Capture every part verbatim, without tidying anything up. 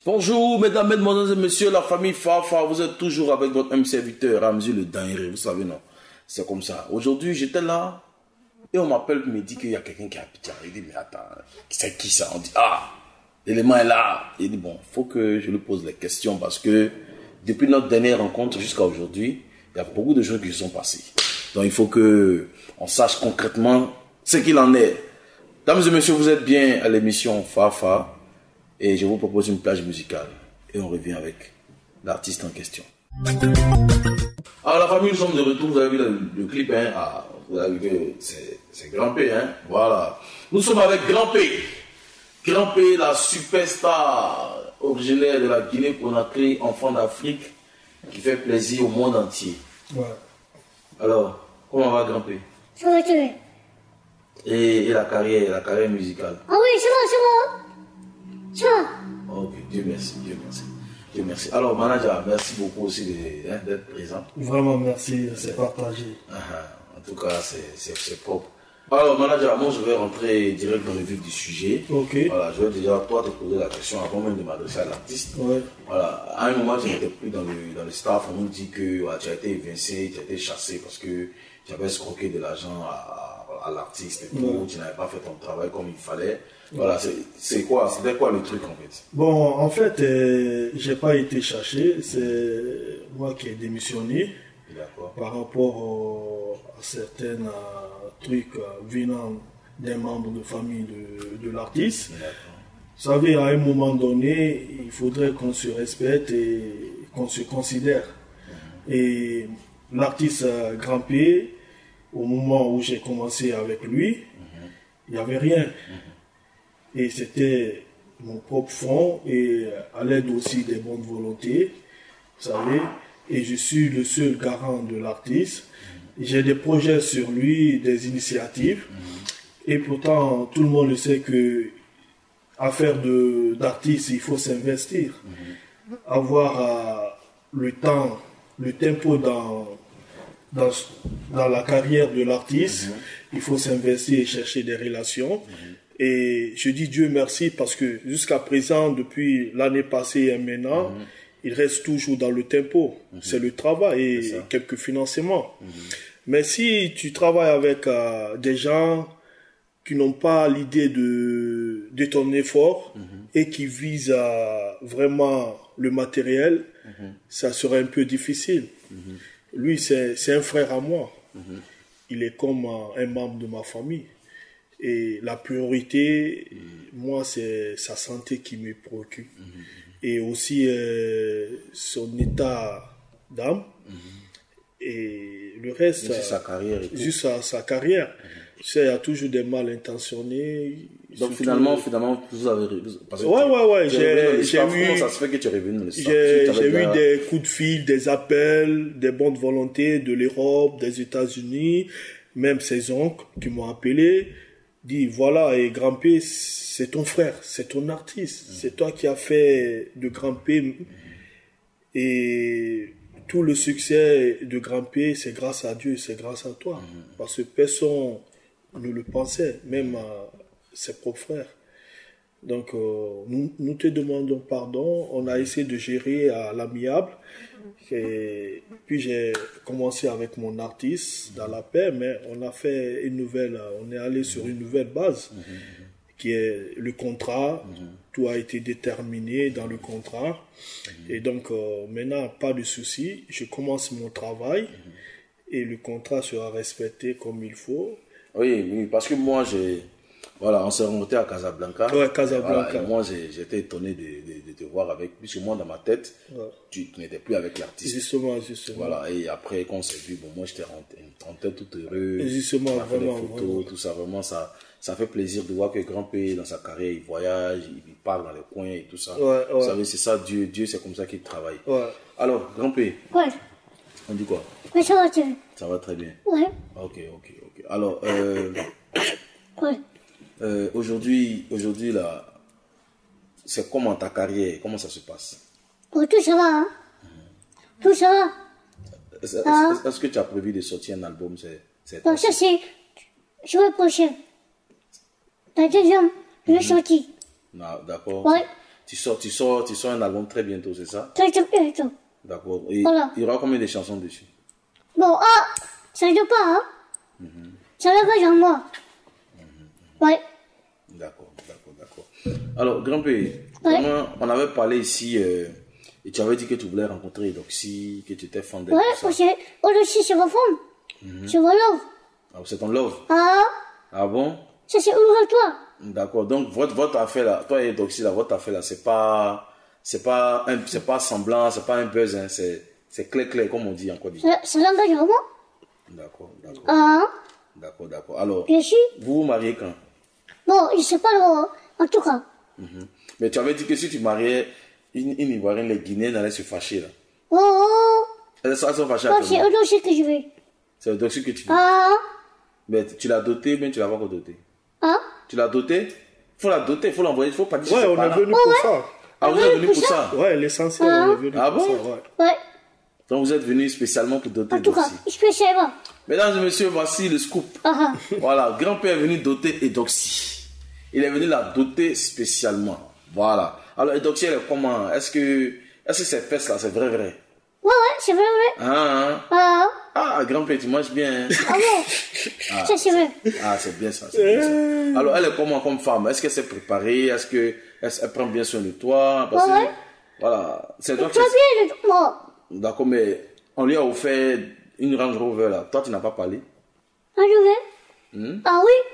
Bonjour, mesdames, mesdemoiselles et messieurs, la famille Fafa, vous êtes toujours avec votre même serviteur, Ramzi le Dingue, vous savez, non? C'est comme ça. Aujourd'hui, j'étais là, et on m'appelle, me dit qu'il y a quelqu'un qui a Abidjan. Il dit, mais attends, c'est qui ça? On dit, ah, l'élément est là. Il dit, bon, il faut que je lui pose les questions, parce que depuis notre dernière rencontre jusqu'à aujourd'hui, il y a beaucoup de choses qui se sont passées. Donc, il faut que on sache concrètement ce qu'il en est. Mesdames et messieurs, vous êtes bien à l'émission Fafa. Et je vous propose une plage musicale. Et on revient avec l'artiste en question. Alors la famille, nous sommes de retour. Vous avez vu le, le clip, hein? Ah, vous avez vu que c'est Grand P, hein? Voilà. Nous sommes avec Grand P. Grand P, la superstar originaire de la Guinée-Conakry, enfant d'Afrique, qui fait plaisir au monde entier. Ouais. Alors, comment va Grand P? Ça va, tu veux. Et, et la carrière, la carrière musicale? Ah oui, ça va, ça va. Ça va. Ok, Dieu merci, Dieu merci. Dieu merci. Alors, manager, merci beaucoup aussi d'être hein, présent. Vraiment, merci, c'est partagé. Uh -huh. En tout cas, c'est propre. Alors, manager, moi, je vais rentrer direct dans le vif du sujet. Ok. Voilà, je vais déjà, toi, te poser la question avant même de m'adresser à l'artiste. Ouais. Voilà, à un moment, tu n'étais plus dans le, dans le staff. On nous dit que ouais, tu as été évincé, tu as été chassé parce que tu avais escroqué de l'argent à, à, à l'artiste et tout. Ouais. Tu n'avais pas fait ton travail comme il fallait. Voilà, c'est quoi, c'était quoi le truc en fait? Bon, en fait, euh, j'ai pas été chassé, c'est moi qui ai démissionné par rapport au, à certains euh, trucs euh, venant d'un membre de famille de, de l'artiste. Vous savez, à un moment donné, il faudrait qu'on se respecte et qu'on se considère. Mm-hmm. Et l'artiste euh, Grand P, au moment où j'ai commencé avec lui, mm-hmm. il n'y avait rien. Mm-hmm. Et c'était mon propre fonds et à l'aide aussi des bonnes volontés, vous savez, et je suis le seul garant de l'artiste. J'ai des projets sur lui, des initiatives, et pourtant tout le monde le sait que affaire d'artiste, il faut s'investir, avoir euh, le temps, le tempo dans, dans, dans la carrière de l'artiste, il faut s'investir et chercher des relations. Et je dis Dieu merci parce que jusqu'à présent, depuis l'année passée et maintenant, mm-hmm. il reste toujours dans le tempo. Mm-hmm. C'est le travail et quelques financements. Mm-hmm. Mais si tu travailles avec euh, des gens qui n'ont pas l'idée de, de ton effort mm-hmm. et qui visent à vraiment le matériel, mm-hmm. ça serait un peu difficile. Mm-hmm. Lui, c'est un frère à moi. Mm-hmm. Il est comme un, un membre de ma famille. Et la priorité, moi, c'est sa santé qui me préoccupe. Mm-hmm. Et aussi euh, son état d'âme. Mm-hmm. Et le reste, juste sa carrière. Et juste sa, sa carrière. Mm-hmm. Tu sais, il y a toujours des mal intentionnés. Donc finalement, finalement, vous avez... Parce que ouais, ouais, ouais. J'ai eu... Comment ça se fait que tu es revenu dans le staff? J'ai eu des coups de fil, des appels, des bonnes volontés de l'Europe, des États-Unis, même ses oncles qui m'ont appelé. Dit voilà, et Grand P, c'est ton frère, c'est ton artiste, mmh. c'est toi qui as fait de Grand P. Mmh. Et tout le succès de Grand P, c'est grâce à Dieu, c'est grâce à toi. Mmh. Parce que personne ne le pensait, même à ses propres frères. Donc, euh, nous, nous te demandons pardon. On a essayé de gérer à l'amiable. Et puis j'ai commencé avec mon artiste dans la paix, mais on a fait une nouvelle, on est allé sur une nouvelle base mm-hmm. qui est le contrat. Mm-hmm. Tout a été déterminé dans le contrat. Mm-hmm. Et donc euh, maintenant, pas de souci. Je commence mon travail mm-hmm. et le contrat sera respecté comme il faut. Oui, oui, parce que moi j'ai... Voilà, on s'est remonté à Casablanca. Ouais, Casablanca. Voilà, et moi, j'étais étonné de, de, de te voir avec, puisque moi, dans ma tête, ouais. tu, tu n'étais plus avec l'artiste. Justement, justement. Voilà, et après, quand on s'est vu, bon, moi, j'étais rentré tout heureux. Justement, on a fait vraiment. des photos, vraiment. tout ça, vraiment, ça, ça fait plaisir de voir que Grand P, dans sa carrière, il voyage, il part dans les coins et tout ça. Ouais, ouais. Vous savez, c'est ça, Dieu, Dieu, c'est comme ça qu'il travaille. Ouais. Alors, Grand P. Ouais. On dit quoi? Ouais, ça va, tu Ça va très bien. Ouais. Ok, ok, ok. Alors, euh... ouais. Euh, aujourd'hui, aujourd'hui là, c'est comment ta carrière, comment ça se passe? Bon, tout ça va, hein? Mmh. Tout ça va. Est-ce est est que tu as prévu de sortir un album? C'est bon, ça c'est jour prochain. La deuxième, je vais sortir. D'accord. Ouais. Tu sors, tu sors, tu sors un album très bientôt, c'est ça? Très très bientôt. D'accord. Et Voilà. il y aura combien de chansons dessus? Bon, ah, ça ne joue pas, hein. Mm-hmm. Ça va pas genre moi. Mm-hmm. Ouais. D'accord, d'accord, d'accord. Alors, grand-père, ouais. on avait parlé ici, euh, et tu avais dit que tu voulais rencontrer Eudoxie, que tu étais fan d'elle. Ouais, parce que Eudoxie, c'est ma femme. Mm-hmm. C'est mon love. Ah, c'est ton love? Ah. Ah bon? Ça, c'est ouvre toi. D'accord. Donc, votre, votre affaire là, toi et Eudoxie, là, votre affaire là, c'est pas, c'est pas un, c'est pas semblant, c'est pas un buzz, hein, c'est, c'est clair, clair, comme on dit en Côte d'Ivoire. Ça l'engage vraiment? D'accord, d'accord. Ah. D'accord, d'accord. Alors, bien sûr. Vous vous mariez quand? Bon, je sais pas le, en tout cas. Mm-hmm. Mais tu avais dit que si tu mariais une, une Ivoirienne, les Guinéens allaient se fâcher là. Oh, oh. Elles sont fâchées. Oh, c'est Eudoxie que je veux. C'est Eudoxie que tu veux. Ah. Mais tu l'as doté, mais tu l'as pas encore doté. Ah. Tu l'as doté? Il faut la doter, il faut l'envoyer, il faut pas dire ouais, que c'est on pas est là. venu oh, pour ouais. ça. Ah, vous êtes venu pour ça? Ouais, l'essentiel, ah. on est venu ah pour bon? ça, ouais. Ouais. Donc vous êtes venu spécialement pour doter en tout Eudoxie. cas, spécialement. Mesdames et messieurs, voici le scoop. Ah. Voilà, grand-père est venu doter Eudoxie. Il est venu la doter spécialement. Voilà. Alors Eudoxie, elle est comment? Est-ce que, est-ce que ces fesses là, c'est vrai, vrai? Ouais, ouais, c'est vrai, vrai. Ah, hein? Ah. Ah, grand-père, tu manges bien. Hein? Ah bon? Ah. Ça, c'est vrai. Ah, c'est bien ça, c'est bien ça. Alors, elle est comment comme femme? Est-ce qu'elle s'est préparée? Est-ce qu'elle elle prend bien soin de toi? Parce ouais, que, ouais. Voilà. C'est toi qui... bien, moi. D'accord, mais on lui a offert une Range Rover là. Toi, tu n'as pas parlé? Range Rover? Hmm? Ah oui?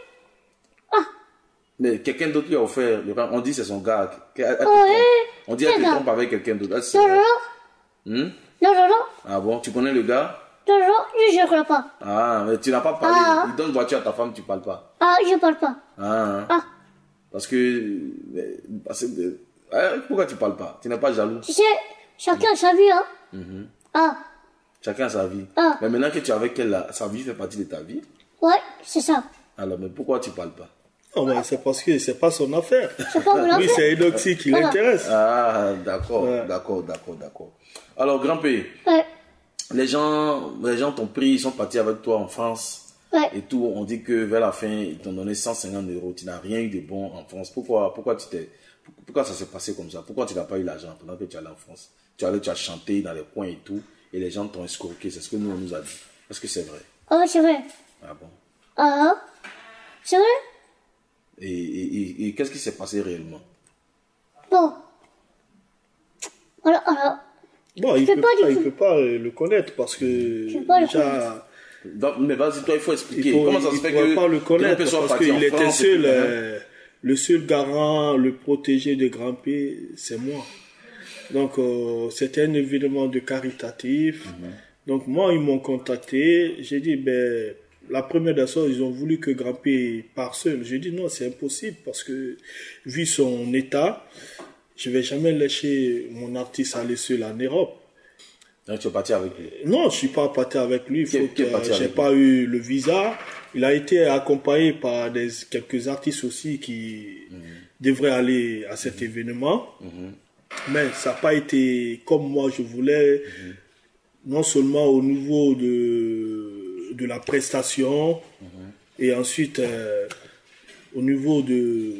Ah. Mais quelqu'un d'autre lui a offert le Range. On dit c'est son gars. Elle, elle oh, oui. On dit qu'elle te trompe avec quelqu'un d'autre. Non, non, non. Hmm? Non, non, non. Ah bon, tu connais le gars? Non, non, je ne crois pas. Ah, mais tu n'as pas parlé. Ah. Il donne voiture à ta femme, tu parles pas. Ah, je parle pas. Ah. Ah. Parce que... Parce que pourquoi tu parles pas? Tu n'es pas jaloux? Tu sais, chacun a sa vie, hein. Mm-hmm. Ah. Chacun a sa vie. Ah. Mais maintenant que tu es avec elle, là, sa vie fait partie de ta vie? Ouais, c'est ça. Alors, mais pourquoi tu parles pas? Oh, ouais, c'est parce que c'est pas son affaire. C'est pas mon affaire. Oui, c'est Eudoxie qui voilà. l'intéresse. Ah, d'accord, ouais. d'accord, d'accord, d'accord. Alors, grand-père, ouais. les gens, les gens t'ont pris, ils sont partis avec toi en France. Ouais. Et tout, on dit que vers la fin, ils t'ont donné cent cinquante euros. Tu n'as rien eu de bon en France. Pourquoi, pourquoi tu t'es, pourquoi ça s'est passé comme ça? Pourquoi tu n'as pas eu l'argent pendant que tu allais en France? Tu allais, tu as chanté dans les coins et tout, et les gens t'ont escroqué. C'est ce que nous, on nous a dit. Est-ce que c'est vrai? Ah oui, c'est vrai. Ah bon? Ah, c'est vrai? Et, et, et, et qu'est-ce qui s'est passé réellement? Bon. Alors, alors. Bon, il ne peut, pas, il peut pas le connaître parce que déjà... Donc, mais vas-y, toi, il faut expliquer. Il faut, Comment ça se fait que... Il ne peut pas le connaître parce qu'il était seul, euh, le seul garant, le protégé de Grand-Père, c'est moi. Donc, euh, c'était un événement de caritatif. Mm-hmm. Donc, moi, ils m'ont contacté. J'ai dit, ben... La première des choses, ils ont voulu que Grand-Père parte seul. J'ai dit non, c'est impossible parce que, vu son état, je ne vais jamais laisser mon artiste aller seul en Europe. Donc tu es parti avec lui? Non, je ne suis pas parti avec lui. Je n'ai pas lui? eu le visa. Il a été accompagné par des, quelques artistes aussi qui mmh. devraient aller à cet événement. Mmh. Mais ça n'a pas été comme moi je voulais, mmh. non seulement au niveau de... de la prestation mm-hmm. et ensuite euh, au niveau de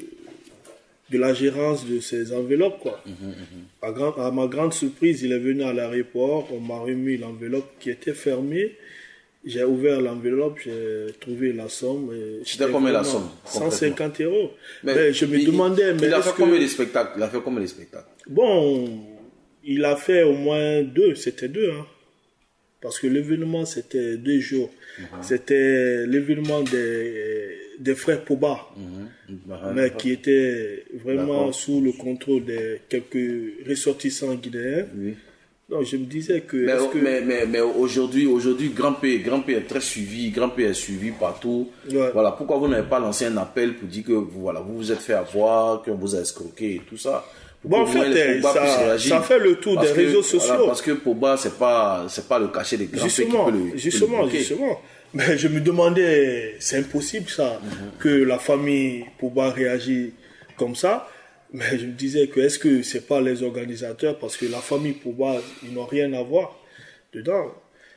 de la gérance de ces enveloppes quoi. Mm-hmm. à, grand, à ma grande surprise, il est venu à l'aéroport, on m'a remis l'enveloppe qui était fermée, j'ai ouvert l'enveloppe, j'ai trouvé la somme. C'était combien la somme? cent cinquante euros. Mais, mais je me il, demandais mais il a fait que... combien de spectacles? Il a fait combien de spectacles? Bon, il a fait au moins deux, c'était deux hein. Parce que l'événement, c'était deux jours. Mm-hmm. C'était l'événement des, des frères Poba, mm-hmm. mais qui était vraiment sous le contrôle de quelques ressortissants guinéens. Oui. Donc, je me disais que... Mais, que... mais, mais, mais aujourd'hui, aujourd'hui, Grand-Père Grand-Père est très suivi, Grand-Père est suivi partout. Ouais. Voilà, pourquoi vous n'avez pas lancé un appel pour dire que voilà, vous vous êtes fait avoir, qu'on vous a escroqué et tout ça? Bon, en fait, ça, ça fait le tour parce des que, réseaux sociaux. Voilà, parce que Poba, c'est pas, c'est pas le cachet des grands justement, qui peut le, justement, peut le justement. Mais je me demandais, c'est impossible ça, mm-hmm. que la famille Poba réagisse comme ça. Mais je me disais que est-ce que c'est pas les organisateurs, parce que la famille Poba, ils n'ont rien à voir dedans.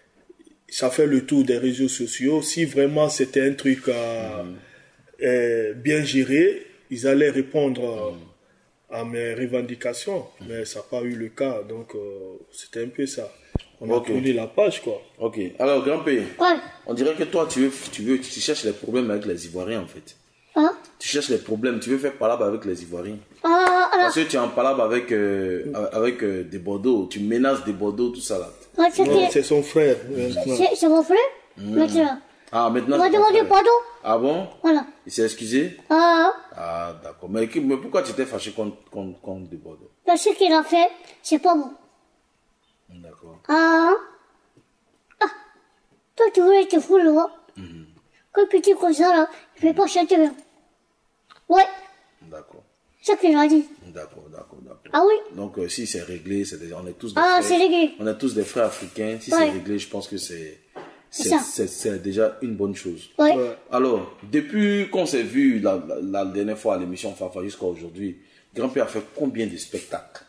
Ça fait le tour des réseaux sociaux. Si vraiment c'était un truc à, mm-hmm. euh, bien géré, ils allaient répondre. Mm-hmm. à mes revendications, mais ça n'a pas eu le cas, donc euh, c'était un peu ça. On a Ok. tourné la page, quoi. Ok. Alors, grand-père, Ouais. on dirait que toi, tu veux, tu veux, tu cherches les problèmes avec les Ivoiriens, en fait. Hein? Tu cherches les problèmes, tu veux faire palabre avec les Ivoiriens. Ah, alors, Parce que tu es en palabre avec, euh, avec euh, des Bordeaux, tu menaces des Bordeaux, tout ça là. ouais, c'est Non, qui- c'est son frère, maintenant. c'est c'est mon frère? Maintenant. Ah, maintenant. On va c'est ton demander frère. pardon. Ah bon? Voilà. Il s'est excusé? Ah, Ah, d'accord. Mais, mais pourquoi tu t'es fâché contre, contre, contre des Bordeaux? parce que ce qu'il a fait, c'est pas bon. D'accord. Ah. Ah. Toi, tu voulais te foutre le roi. Quand tu dis comme ça, là, il fait pas chanter bien. Ouais, D'accord. c'est ce qu'il a dit. D'accord, d'accord, d'accord. Ah oui? Donc, euh, si c'est réglé, c'est déjà, on est tous des Ah, frères. c'est réglé. On est tous des frères africains. Si Ouais. c'est réglé, je pense que c'est, c'est, ça. c'est, c'est déjà une bonne chose. Ouais. Ouais. Alors, depuis qu'on s'est vu la, la, la dernière fois à l'émission Fafa jusqu'à aujourd'hui, Grand-Père a fait combien de spectacles?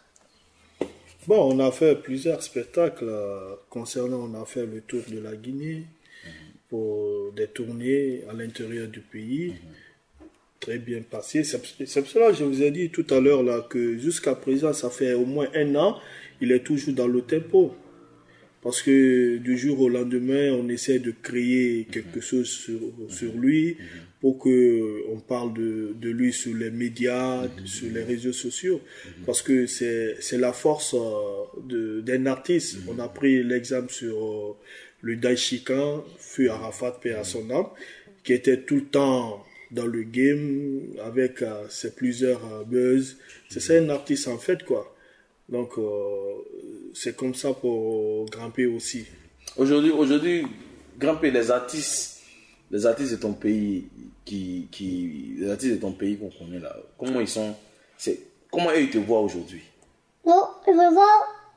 Bon, on a fait plusieurs spectacles euh, concernant, on a fait le tour de la Guinée pour des tournées à l'intérieur du pays. Très bien passé. C'est c'est pour cela que je vous ai dit tout à l'heure là que jusqu'à présent, ça fait au moins un an, il est toujours dans le tempo. Parce que du jour au lendemain, on essaie de créer quelque chose sur, sur lui pour que on parle de, de lui sur les médias, sur les réseaux sociaux. Parce que c'est c'est la force euh, de- d'un artiste. On a pris l'exemple sur euh, le Daïchikan, Feu Arafat, paix à son âme, qui était tout le temps dans le game avec euh, ses plusieurs euh, buzz. C'est ça un artiste en fait, quoi. Donc, euh, c'est comme ça pour Grand-P aussi. Aujourd'hui, aujourd'hui, Grand-Père, les artistes, les artistes de ton pays, qui, qui, les artistes de ton pays qu'on connaît là, comment ils sont, c'est, comment eux ils te voient aujourd'hui? Bon, je vais voir.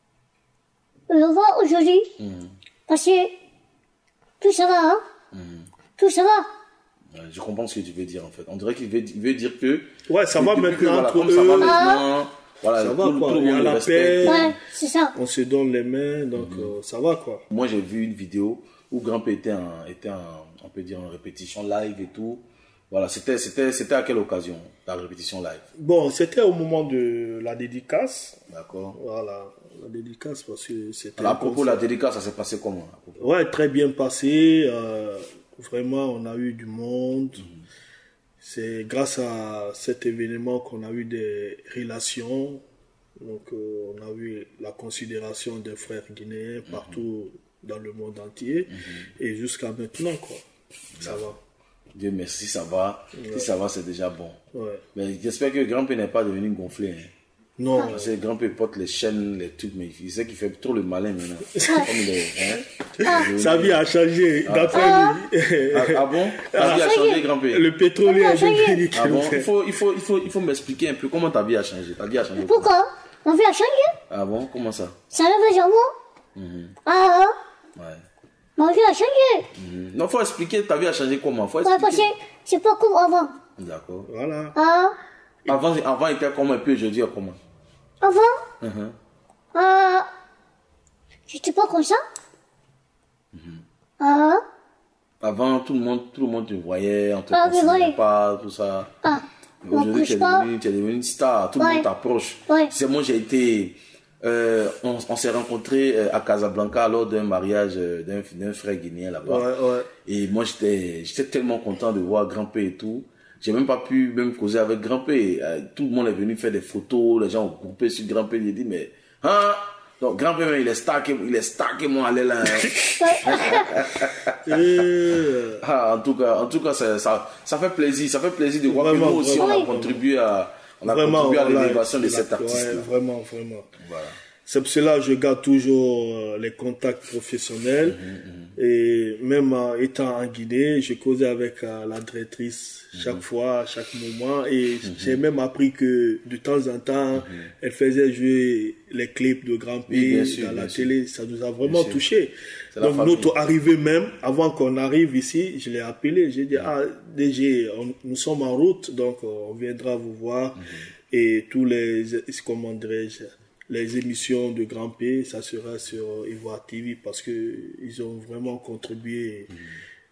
Je vais voir aujourd'hui. Parce que tout ça va, hein? Tout ça va. Euh, Je comprends ce que tu veux dire en fait. On dirait qu'il veut, il veut dire que. Ouais, ça que va depuis maintenant que, voilà, entre comme ça va eux. maintenant, voilà, Ça va, tout, quoi. tout le Il y a monde le la respecte. paix. Ouais, c'est ça. On se donne les mains, donc euh, ça va, quoi. Moi, j'ai vu une vidéo où Grand-Père était en, était en, on peut dire en répétition live et tout. Voilà, c'était, c'était, c'était à quelle occasion la répétition live? Bon, c'était au moment de la dédicace. D'accord. Voilà, la dédicace, parce que c'était... Alors, à un propos de la concert. dédicace, ça s'est passé comment? À propos? Ouais, très bien passé. euh, vraiment, on a eu du monde. C'est grâce à cet événement qu'on a eu des relations. Donc, euh, on a eu la considération des frères guinéens partout dans le monde entier. Et jusqu'à maintenant, quoi. Ça va. Dieu merci, si ça va. Si ça va, c'est déjà bon. Ouais. Mais j'espère que Grand-Père n'est pas devenu gonflé. Hein. Non, Parce que Grand-Père porte les chaînes, les trucs, mais il sait qu'il fait trop le malin maintenant. Comme il est, hein. sa vie a changé. D'après lui. Ah, ah bon? Ta vie a changé, Grand-Père? Le pétrolier a changé. Ah bon? Il faut, il faut, il faut, il faut m'expliquer un peu comment ta vie a changé. Ta vie a changé. Pourquoi? Ma vie a changé. Ah bon? Comment ça? Ça lève les jambons. Ah, Ouais. ma vie a changé. Mhm. Non, faut expliquer ta vie a changé comment? Faut Ouais, parce que expliquer. c'est pas comme avant. D'accord. Voilà. Ah, Avant, avant, il était comment et puis aujourd'hui, comment? avant, Mhm. ah, j'étais pas comme ça. Ah, Avant, tout le monde, tout le monde te voyait, on te Ah, mais considérait ouais. pas, tout ça. ah, on Aujourd'hui, tu es couche pas. devenu, tu es devenu une star, tout le Ouais. monde t'approche. Ouais. C'est moi, j'ai été, euh, on, on s'est rencontrés euh, à Casablanca lors d'un mariage euh, d'un d'un frère guinéen là-bas. Ouais, ouais. Et moi, j'étais, j'étais tellement content de voir Grand-Père et tout. J'ai même pas pu même causer avec Grand-Père. Euh, Tout le monde est venu faire des photos, les gens ont groupé sur Grand-Père. J'ai dit, mais, hein? Donc, Grand-Père, il est star, que- il est star que moi, allez là. hein. Et, Ah, en tout cas, en tout cas, ça, ça, ça fait plaisir, ça fait plaisir de voir Vraiment, que nous aussi, on a vraiment. contribué à, on a vraiment, contribué à voilà, l'élévation de la- cet artiste. ouais, vraiment, vraiment. Voilà. C'est pour cela que je garde toujours euh, les contacts professionnels. Et même euh, étant en Guinée, je causais avec euh, la directrice chaque fois, à chaque moment. Et j'ai même appris que de temps en temps, elle faisait jouer les clips de Grand P Oui, bien sûr, dans la bien sûr. télé. Ça nous a vraiment sûr. touchés. C'est la Donc famille. notre arrivée même, avant qu'on arrive ici, je l'ai appelé. J'ai dit, ah, D G, on- nous sommes en route, donc euh, on viendra vous voir. Et tous les, comment dirais-je, les émissions de Grand P, ça sera sur Ivoire T V parce que ils ont vraiment contribué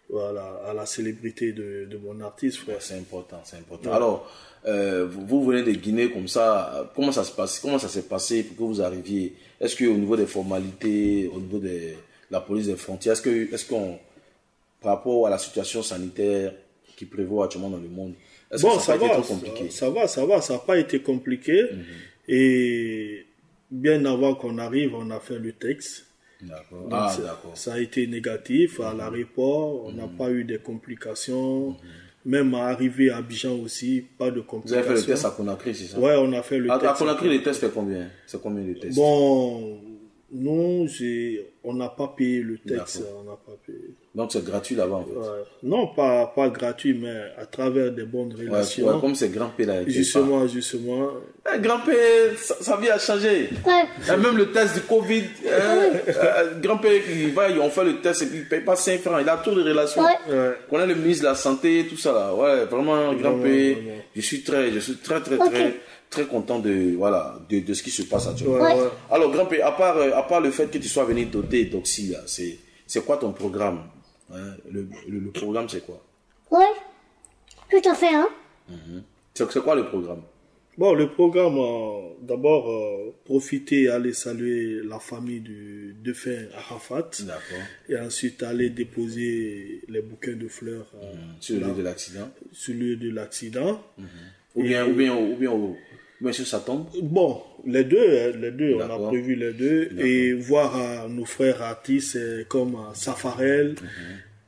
voilà, à la célébrité de, de mon artiste, frère. C'est important, c'est important. Ouais. Alors, euh, vous, vous venez de Guinée comme ça, comment ça se passe, comment ça s'est passé pour que vous arriviez? Est-ce qu'au niveau des formalités, au niveau de la police des frontières, est-ce que, est-ce qu'on, par rapport à la situation sanitaire qui prévaut actuellement dans le monde, est-ce Bon, que ça ça n'a pas va, été trop compliqué? ça, ça va, ça va, ça n'a pas été compliqué. Mm-hmm. Et bien avant qu'on arrive, on a fait le texte. D'accord. Ah, ça, d'accord. Ça a été négatif à l'aéroport, on n'a mmh. pas eu de complications. Mmh. Même à arriver à Abidjan aussi, pas de complications. Vous avez fait le test à Conakry, c'est ça? Ouais, on a fait le à, test. À Conakry, les tests, c'est combien? C'est combien les tests? Bon, nous, on n'a pas payé le test. On n'a pas payé. Donc c'est gratuit là-bas en fait? Ouais. Non, pas, pas gratuit, mais à travers des bonnes relations. Ouais, ouais, comme c'est Grand P là. Justement, pas. justement. Eh, Grand P, sa, sa vie a changé. Ouais. Et même le test du Covid, hein, euh, Grand P, il va, on fait le test et puis il ne paye pas cinq francs. Il a toutes les relations. Ouais. Ouais. On a le ministre de la Santé, tout ça là. Ouais, vraiment, Grand P, je suis très, je suis très, très, okay. très, très content de, voilà, de, de ce qui se passe actuellement. Ouais, ouais. Alors, Grand P, à part, à part le fait que tu sois venu doter d'Oxy là, c'est, c'est quoi ton programme? Hein, le, le, le programme, c'est quoi? Oui, tout à fait. Hein. Mm-hmm. C'est, c'est quoi le programme? Bon, le programme, euh, d'abord, euh, profiter, aller saluer la famille du défunt Arafat. D'accord. Et ensuite, aller déposer les bouquins de fleurs. Euh, mm-hmm. Sur le lieu de l'accident. Sur le lieu de l'accident. Mm-hmm. Ou, bien, ou bien, ou bien, ou bien sur sa tombe. Bon, les deux, les deux, D'accord. on a prévu les deux. D'accord. Et voir euh, nos frères artistes euh, comme euh, Safarel, mm-hmm.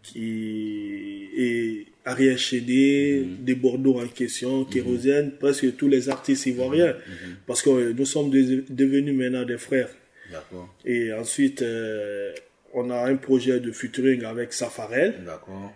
qui est Ariel Chédé, mm-hmm. des Bordeaux en question, Kérosène, mm-hmm. presque tous les artistes ivoiriens. Mm-hmm. Parce que euh, nous sommes de, devenus maintenant des frères. D'accord. Et ensuite, euh, on a un projet de featuring avec Safarel. D'accord.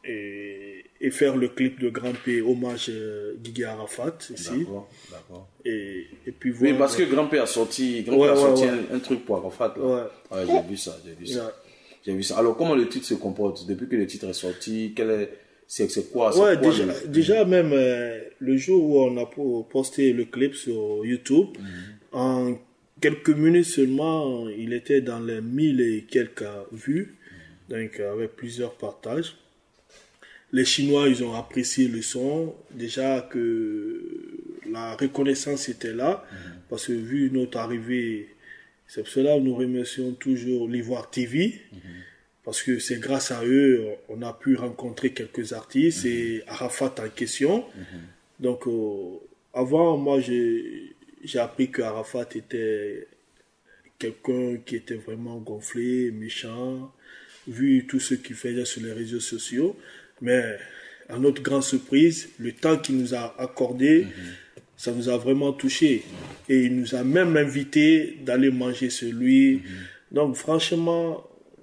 Et, et faire le clip de Grand P, hommage euh, Guigui Arafat ici. D'accord, d'accord. Et, et puis voir. Oui, parce que Grand P a sorti, Grand ouais, P a ouais, sorti ouais. Un, un truc pour Arafat. Là. Ouais. Ouais, j'ai vu ça, j'ai vu ça. Ouais. J'ai vu ça. Alors, comment le titre se comporte depuis que le titre est sorti? Quel est, c'est, c'est quoi, c'est ouais, quoi déjà, le... déjà même euh, le jour où on a posté le clip sur YouTube, mm-hmm. en quelques minutes seulement, il était dans les mille et quelques vues, mm-hmm. donc avec plusieurs partages. Les Chinois, ils ont apprécié le son. Déjà que la reconnaissance était là. Mmh. Parce que vu notre arrivée, c'est pour cela que nous remercions toujours l'Ivoire T V. Mmh. Parce que c'est grâce à eux, on a pu rencontrer quelques artistes mmh. et Arafat en question. Mmh. Donc, euh, avant, moi, j'ai, j'ai appris que Arafat était quelqu'un qui était vraiment gonflé, méchant, vu tout ce qu'il faisait sur les réseaux sociaux. Mais à notre grande surprise, le temps qu'il nous a accordé, mm-hmm. ça nous a vraiment touché. Et il nous a même invité d'aller manger chez lui. Mm-hmm. Donc franchement,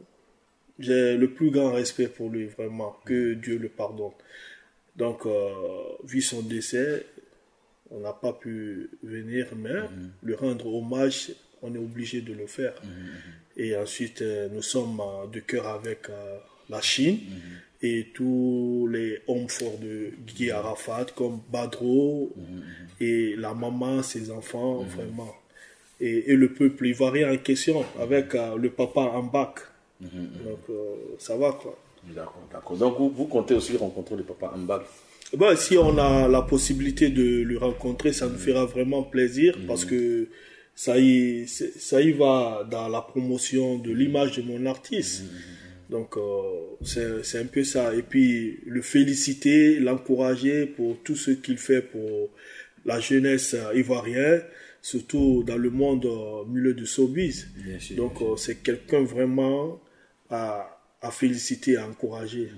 j'ai le plus grand respect pour lui, vraiment. Que Dieu le pardonne. Donc, euh, vu son décès, on n'a pas pu venir, mais mm-hmm. lui rendre hommage, on est obligé de le faire. Mm-hmm. Et ensuite, euh, nous sommes euh, de cœur avec euh, la Chine. Mm-hmm. Et tous les hommes forts de Guigui Arafat, comme Badro, mmh. et la maman, ses enfants, mmh. vraiment. Et, et le peuple ivoirien en question, avec euh, le papa en bac. Mmh. Donc, euh, ça va, quoi. D'accord, d'accord. Donc, vous, vous comptez aussi rencontrer le papa en bac? Ben, si on a la possibilité de le rencontrer, ça mmh. nous fera vraiment plaisir, mmh. parce que ça y, ça y va dans la promotion de l'image de mon artiste. Mmh. Donc, euh, c'est, c'est un peu ça. Et puis, le féliciter, l'encourager pour tout ce qu'il fait pour la jeunesse ivoirienne, surtout dans le monde euh, milieu de showbiz. Bien sûr, Donc, bien sûr. Euh, c'est quelqu'un vraiment à, à féliciter, à encourager.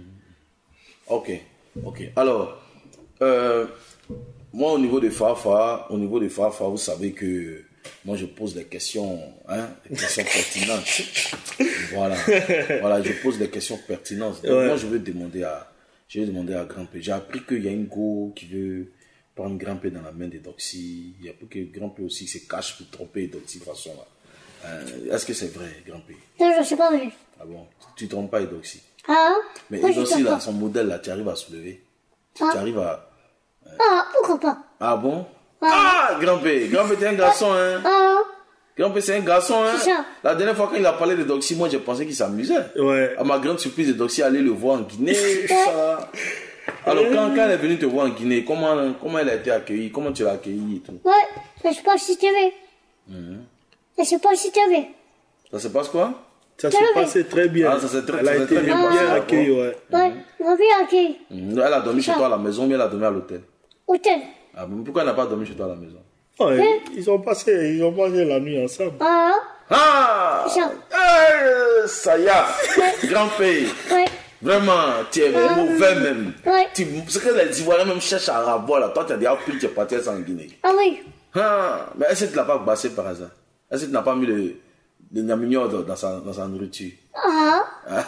Ok, ok. Alors, euh, moi, au niveau de Fafa, au niveau de Fafa, vous savez que moi, je pose des questions, hein, des questions pertinentes. Voilà, voilà, je pose des questions pertinentes. Donc, ouais. Moi, je veux demander à, je vais demander à Grand P. J'ai appris qu'il y a une go qui veut prendre Grand P dans la main de Doxy. Il y a appris que Grand P aussi se cache pour tromper Doxy de façon là. Euh, est-ce que c'est vrai, Grand P? Non, je ne sais pas vrai. Ah bon? Tu ne trompes pas Doxy? Ah. Mais Doxy, là, son modèle là, tu arrives à soulever. Ah. Tu arrives à. Euh... Ah, pourquoi pas? Ah bon? Ah, ah Grand P, Grand P, t'es un garçon, hein? Ah. Grand-père, c'est un garçon, hein. C'est ça. La dernière fois, quand il a parlé de Doxy, moi, j'ai pensé qu'il s'amusait. Ouais. À ma grande surprise, Doxy allait le voir en Guinée, tout ça. Alors, quand, quand elle est venue te voir en Guinée, comment, comment elle a été accueillie? Comment tu l'as accueillie et tout? Ouais, je sais pas si tu veux. Mhm. Je sais pas si tu veux. Ça se passe quoi? Ça s'est passé très bien. Ah, ça s'est très- Elle ça a s'est été très bien bien, passé, accueillie, d'accord. ouais. Ouais, on vient accueillir. Mhm. Elle a dormi chez toi à la maison, mais elle a dormi à l'hôtel. Hôtel. Ah, mais pourquoi elle n'a pas dormi chez toi à la maison? Ouais, ils ont passé, ils ont passé la nuit ensemble. Ah, Ah! Ça. Eh, ça y est! Grand pays! ouais. Vraiment, tu es mauvais même. Ouais. Tu- Ce que les Ivoiriens même cherchent à avoir là, toi tu as déjà pris, tu es parti en Guinée. Ah oui. Ah, mais est-ce que tu ne l'as pas bassé par hasard? Est-ce que tu n'as pas mis le, le nyamignon dans sa, dans sa nourriture? Ah,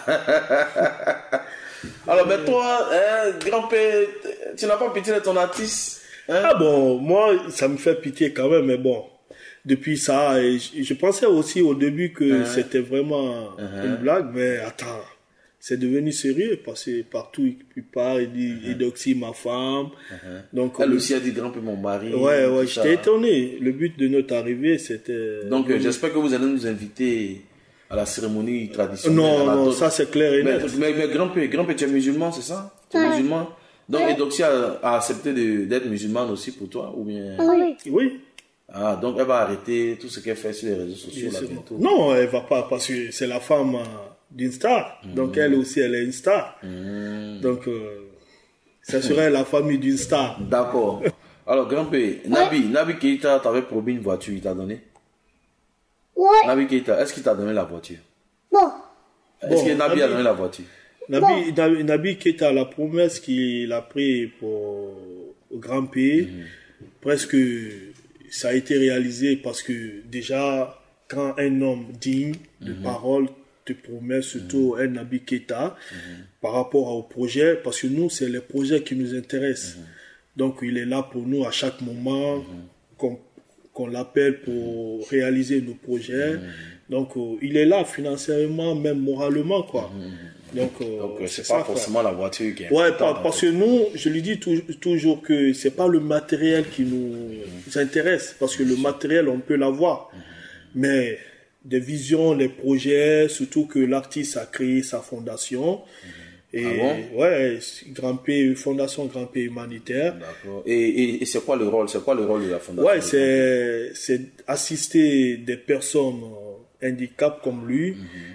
Alors, mais toi, hein, grand-père, tu n'as pas pitié de ton artiste? Hein? Ah bon, moi, ça me fait pitié quand même, mais bon. Depuis ça, et je, je pensais aussi au début que c'était vraiment une blague, mais attends, c'est devenu sérieux parce que partout il part, il dit Edoxy, ma femme. Donc, Elle le- aussi a dit grand-père, mon mari. Ouais, ouais, tout ça. j'étais étonné. Le but de notre arrivée, c'était... Donc, euh, j'espère que vous allez nous inviter à la cérémonie traditionnelle. Non, à la non, dot. ça c'est clair et Mais, net. mais, mais grand-père, grand-père, tu es musulman, c'est ça? Tu es Ouais. musulman? Donc, Ouais. Edoxy a, a accepté de- d'être musulmane aussi pour toi? Ou bien... ah oui. Oui. Ah, donc elle va arrêter tout ce qu'elle fait sur les réseaux sociaux là C'est bientôt. bon. Non, elle va pas parce que c'est la femme euh, d'une star. Donc elle aussi, elle est une star. Donc euh, ça serait la famille d'une star. D'accord. Alors, grand-père, Nabi, Nabi Keita t'avait promis une voiture, il t'a donné? Ouais. Nabi Keita, est-ce qu'il t'a donné la voiture? Bon. Est-ce Bon, que Nabi a Nabi- donné la voiture? Nabi, Nabi, Nabi Keita, la promesse qu'il a pris pour au grand pays, presque ça a été réalisé parce que déjà, quand un homme digne de parole te promet, surtout un Nabi Keita, par rapport au projet, parce que nous, c'est les projets qui nous intéressent. Donc, il est là pour nous à chaque moment qu'on qu'on l'appelle pour réaliser nos projets. Donc, euh, il est là financièrement, même moralement, quoi. Donc, euh, Donc, euh, c'est c'est pas ça, quoi. forcément la voiture qui est Ouais, importante, par- en parce fait. que nous, je lui dis tou- toujours que c'est pas le matériel qui nous intéresse, parce que le matériel, on peut l'avoir. Mais des visions, les projets, surtout que l'artiste a créé sa fondation. Et Ah ouais, Grand P, Fondation Grand P Humanitaire. D'accord. Et, et, et c'est quoi le rôle? C'est quoi le rôle de la fondation? Ouais, c'est, c'est assister des personnes euh, handicap comme lui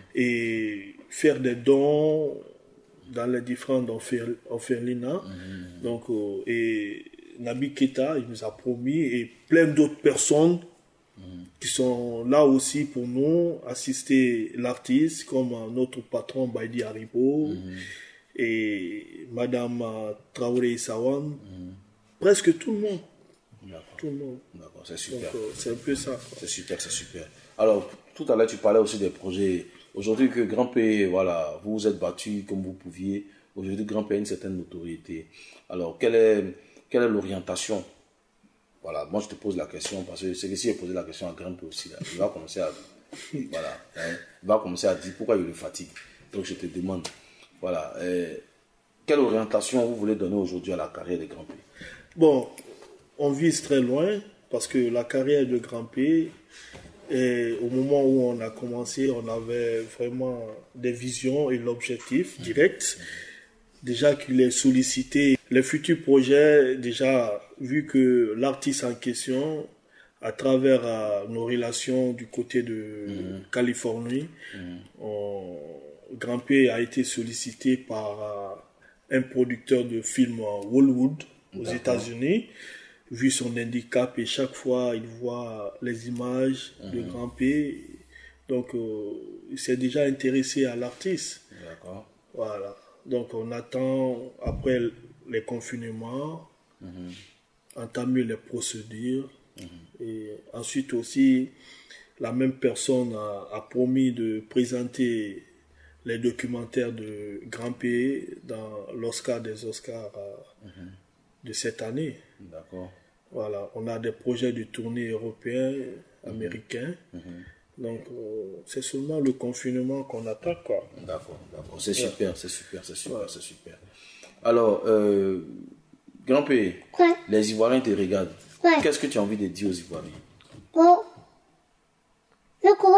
et faire des dons dans les différentes orphe- orphelinats. Donc, euh, et Nabi Keita, il nous a promis, et plein d'autres personnes qui sont là aussi pour nous, assister l'artiste, comme euh, notre patron Baidi Haribo et Madame euh, Traoré Issawan, presque tout le monde. D'accord. Tout le monde. D'accord, c'est Donc, super. euh, c'est un peu ça, quoi. C'est super, c'est super. Alors, tout à l'heure, tu parlais aussi des projets. Aujourd'hui, que Grand P, voilà, vous vous êtes battu comme vous pouviez. Aujourd'hui, Grand P a une certaine notoriété. Alors, quelle est, quelle est l'orientation? Voilà, moi, je te pose la question parce que c'est que si j'ai posé la question à Grand P aussi, là, il va commencer à, voilà, hein, il va commencer à dire pourquoi il le fatigue. Donc, je te demande, voilà, euh, quelle orientation vous voulez donner aujourd'hui à la carrière de Grand P? Bon, on vise très loin parce que la carrière de Grand P, et au moment où on a commencé, on avait vraiment des visions et l'objectif direct. Déjà qu'il est sollicité, les futurs projets, déjà vu que l'artiste en question, à travers euh, nos relations du côté de Californie, on- Grand P a été sollicité par euh, un producteur de films euh, Hollywood aux États-Unis, vu son handicap, et chaque fois il voit les images de Grand P, donc euh, il s'est déjà intéressé à l'artiste. D'accord. Voilà. Donc on attend, après les confinements, entamer les procédures. Et ensuite aussi, la même personne a, a promis de présenter les documentaires de Grand P dans l'Oscar des Oscars euh, de cette année. D'accord. Voilà, on a des projets de tournée européens, américains. Donc, euh, c'est seulement le confinement qu'on attend, quoi. D'accord, d'accord. C'est super, c'est super, c'est super, c'est super. Alors, euh, Grand P, Ouais. les Ivoiriens te regardent. Ouais. Qu'est-ce que tu as envie de dire aux Ivoiriens? Bon.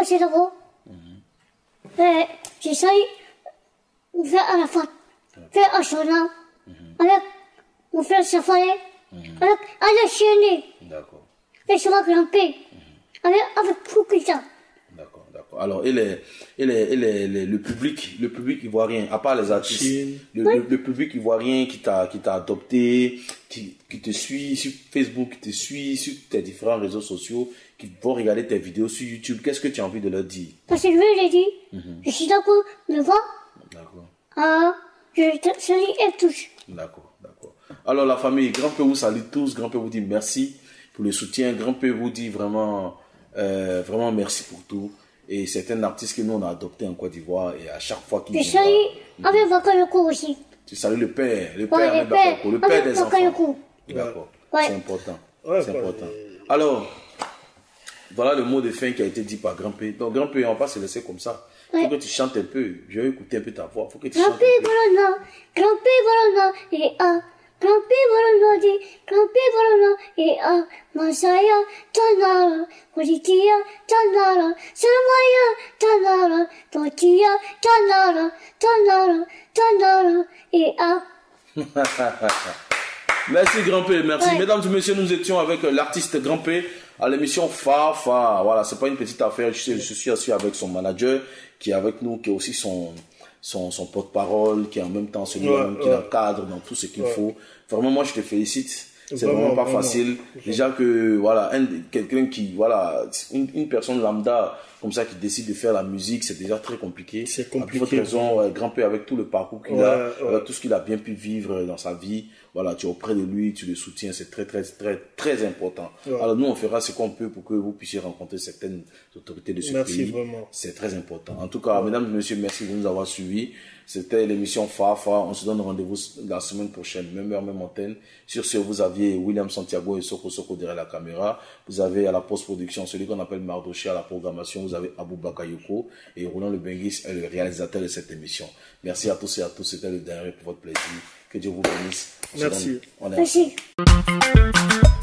commencé d'abord. Mm-hmm. euh, J'essaye de faire à la fin, faire un journal, mm-hmm. avec mon frère Safari, mm-hmm. avec Alain Chienné. D'accord. Et je vais grimper, mm-hmm. avec, avec Koukita. D'accord, d'accord. Alors, et, les, et, les, et les, les, le public, le public ivoirien, à part les artistes, le, oui. le, le public ivoirien qui t'a qui t'a adopté, qui, qui te suit sur Facebook, qui te suit sur tes différents réseaux sociaux, qui vont regarder tes vidéos sur YouTube, qu'est-ce que tu as envie de leur dire? Parce que je lui ai dit, mm-hmm. je suis d'accord de le voir. D'accord. Ah, je te salue et tous. D'accord, d'accord. Alors, la famille, grand-père vous salue tous, grand-père vous dit merci pour le soutien, grand-père vous dit vraiment... Euh, vraiment merci pour tout. Et c'est un artiste que nous on a adopté en Côte d'Ivoire et à chaque fois qu'il vient. Je salue avec Bakayoko aussi. Tu salues le père, le ouais, père, le père, le père des Bakayoko. enfants. D'accord, ouais. C'est important. Ouais, c'est ouais. important. Alors, voilà le mot de fin qui a été dit par grand-père. Donc grand-père, on va pas se laisser comme ça. Il ouais. faut que tu chantes un peu. Je vais écouter un peu ta voix. Faut que tu chantes un peu. Grand-père, grand-père, voilà, et ah. Grand-père voilà dit, grand-père voilà et ah, Masaya, Tanara, Horitia, Tanara, Samaya, Tanara, Totia, Tanara, Tanara, Tanara et ah. Merci grand-père, merci. Ouais. Mesdames et messieurs, nous étions avec l'artiste grand-père à l'émission Fa Fa. Voilà, c'est pas une petite affaire. Je suis, je suis assis avec son manager qui est avec nous, qui est aussi son... son, son porte-parole, qui est en même temps celui ouais, qui ouais. l'encadre dans tout ce qu'il ouais. faut. Vraiment, moi, je te félicite. C'est vraiment, vraiment pas vraiment. facile. Déjà que, voilà, un, quelqu'un qui, voilà, une, une personne lambda, comme ça, qui décide de faire la musique, c'est déjà très compliqué. C'est compliqué. Pour raison, ouais, grand-père, avec tout le parcours qu'il ouais, a, ouais. avec tout ce qu'il a bien pu vivre dans sa vie, voilà, tu es auprès de lui, tu le soutiens, c'est très, très, très, très important. Ouais. Alors, nous, on fera ce qu'on peut pour que vous puissiez rencontrer certaines autorités de ce merci pays. Vraiment. C'est très important. En tout cas, ouais. mesdames et messieurs, merci de nous avoir suivis. C'était l'émission Fa Fa. On se donne rendez-vous la semaine prochaine, même heure, même antenne. Sur ce, vous aviez William Santiago et Soko Soko derrière la caméra. Vous avez à la post-production celui qu'on appelle Mardoché à la programmation. Vous avez Abou Bakayoko et Roland Le Benguis est le réalisateur de cette émission. Merci à tous et à tous. C'était le dernier pour votre plaisir. Que Dieu vous bénisse. Merci. Merci.